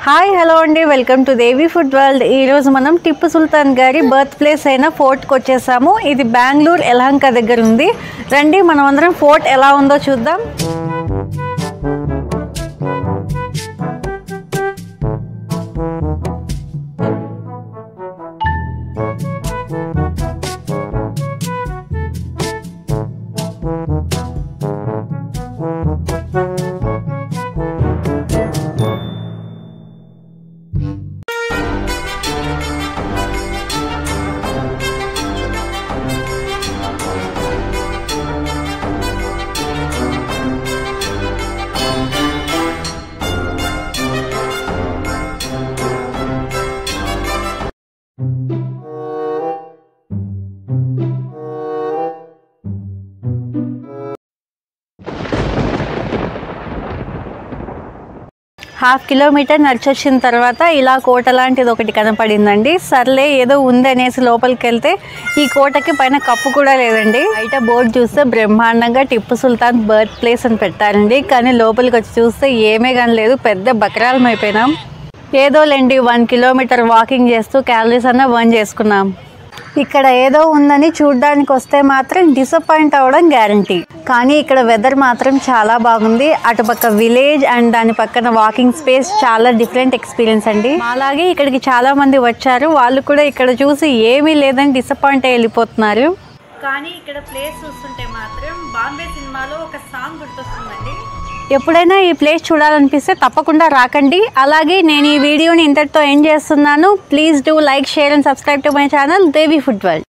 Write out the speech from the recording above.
Hi hello అండి, welcome to Devi food world. ఈరోజు మనం టిప్పు సుల్తాన్ గారి బర్త్ ప్లేస్ అయిన ఫోర్ట్కి వచ్చేసాము. ఇది బెంగళూరు యలహంక దగ్గర ఉంది. రండి మనం అందరం ఫోర్ట్ ఎలా ఉందో చూద్దాం. హాఫ్ కిలోమీటర్ నడిచొచ్చిన తర్వాత ఇలా కోట లాంటిది ఒకటి కనపడిందండి. సర్లే ఏదో ఉంది అనేసి లోపలికి వెళ్తే ఈ కోటకి పైన కప్పు కూడా లేదండి. బయట బోర్డు చూస్తే బ్రహ్మాండంగా టిప్పు సుల్తాన్ బర్త్ ప్లేస్ అని పెట్టారండి. కానీ లోపలికి వచ్చి చూస్తే ఏమీ కానీ లేదు. పెద్ద బకరాలం అయిపోయినాం. ఏదోలేండి 1 కిలోమీటర్ వాకింగ్ చేస్తూ క్యాలరీస్ అన్న బర్న్ చేసుకున్నాం. ఇక్కడ ఏదో ఉందని చూడ్డానికి వస్తే మాత్రం డిసప్పాయింట్ అవ్వడం గ్యారంటీ. కానీ ఇక్కడ వెదర్ మాత్రం చాలా బాగుంది. అటుపక్క విలేజ్ అండ్ దాని పక్కన వాకింగ్ స్పేస్ చాలా డిఫరెంట్ ఎక్స్పీరియన్స్ అండి. అలాగే ఇక్కడికి చాలా మంది వచ్చారు. వాళ్ళు కూడా ఇక్కడ చూసి ఏమీ లేదని డిసప్పాయింట్ అయ్యి వెళ్ళిపోతున్నారు. కానీ ఇక్కడ ప్లేస్ చూస్తుంటే మాత్రం బాంబే సినిమాలో ఒక సాంగ్ గుర్తొస్తుందండి. ఎప్పుడైనా ఈ ప్లేస్ చూడాలనిపిస్తే తప్పకుండా రాకండి. అలాగే నేను ఈ వీడియోని ఇంతటితో ఎండ్ చేస్తున్నాను. Please do like, share and subscribe to my channel Devi food world.